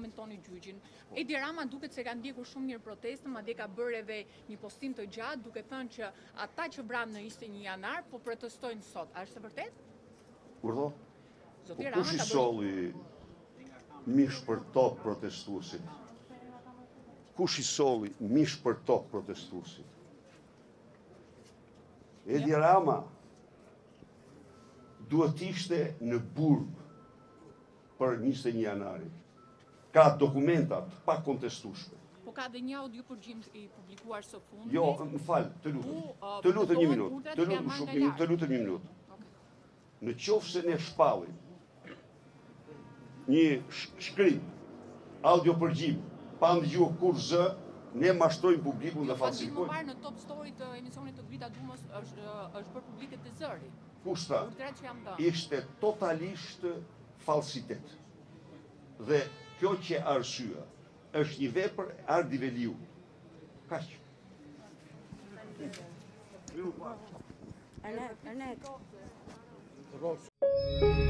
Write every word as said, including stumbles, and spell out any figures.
komentoni gjyqin. Edi Rama duket se ka ndjekur shumë mirë protestën, madje ka bërë edhe një postim të gjatë duke thënë që ata që vranë në njëzet e një janar po protestojnë sot. A është e vërtet? Urdhë? Zoti Po Rama kush i ka bërë solli mish për tokë protestuesit? Kush i solli mish për tokë protestuesit? Edi Rama duhet ishte në burg për njëzet e një janarin. Ka dokumentat pa kontestueshme. Po ka dhe një audio përgjim i publikuar së fundi. Jo, më falë, të lutem. Të lutem një minutë. Të lutem shumë, një- të lutem një minutë. Në qoftë se ne shpallim një sh- shkrim, audio përgjim, pa ndëgjuar kur zë, ne mashtrojmë publikun dhe Më falsifikojmë. parë në top story të emisionit të Grita Dumës është është bërë publike të zëri. Kushta Urdhrat që jam dhënë. ishte totalisht falsitet. Dhe kjo që arsyeja është një vepër ardiveliu. Kaq. Ernet, Ernet.